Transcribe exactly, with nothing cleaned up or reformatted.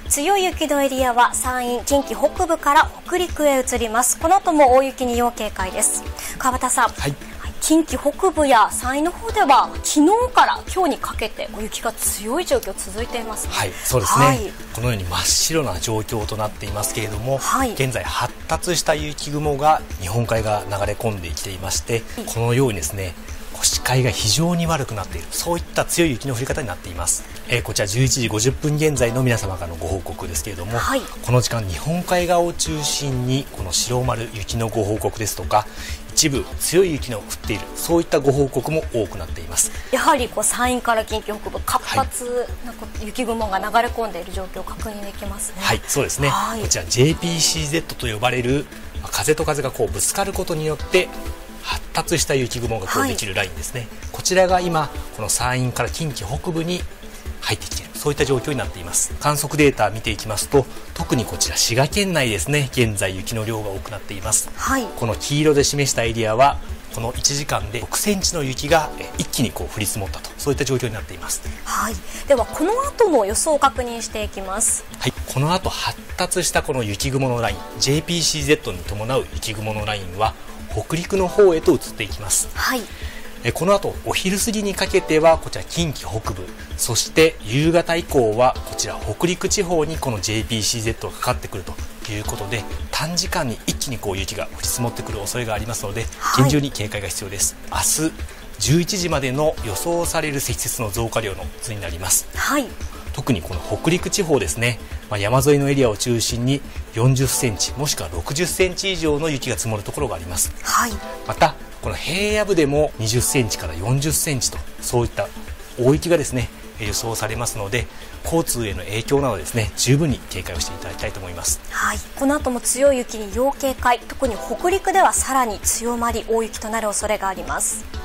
強い雪のエリアは山陰、近畿北部から北陸へ移ります。この後も大雪に要警戒です。川端さん、はい、近畿北部や山陰の方では昨日から今日にかけて雪が強い状況続いていますね。 はい、そうですね、はい、このように真っ白な状況となっていますけれども、はい、現在発達した雪雲が日本海側流れ込んできていまして、このようにですね視界が非常に悪くなっている、そういった強い雪の降り方になっています。えー、こちらじゅういちじごじゅっぷん現在の皆様からのご報告ですけれども、はい、この時間日本海側を中心にこの白丸雪のご報告ですとか、一部強い雪の降っている、そういったご報告も多くなっています。 やはりこう山陰から近畿北部活発な雪雲が流れ込んでいる状況を確認できますね。 はい、そうですね、はい、こちら ジェーピーシーゼット と呼ばれる風と風がこうぶつかることによって発達した雪雲がこうできるラインですね、はい、こちらが今この山陰から近畿北部に入ってきている、そういった状況になっています。観測データ見ていきますと、特にこちら滋賀県内ですね、現在雪の量が多くなっています、はい、この黄色で示したエリアはこのいちじかんでろくセンチの雪が一気にこう降り積もったと、そういった状況になっています。 はい、ではこの後の予想を確認していきます。 はい、この後発達したこの雪雲のライン ジェーピーシーゼット に伴う雪雲のラインは北陸の方へと移っていきます。はい、えこの後お昼過ぎにかけてはこちら近畿北部、そして夕方以降はこちら北陸地方にこの ジェーピーシーゼット がかかってくるということで、短時間に一気にこう雪が降り積もってくる恐れがありますので、厳重に警戒が必要です。はい、明日じゅういちじまでの予想される積雪の増加量の図になります。はい、特にこの北陸地方ですね、まあ、山沿いのエリアを中心によんじゅっセンチもしくはろくじゅっセンチ以上の雪が積もるところがあります。はい、またこの平野部でもにじゅっセンチからよんじゅっセンチと、そういった大雪がですね予想されますので、交通への影響などですね十分に警戒をしていただきたいと思います。 はい、この後も強い雪に要警戒、特に北陸ではさらに強まり大雪となる恐れがあります。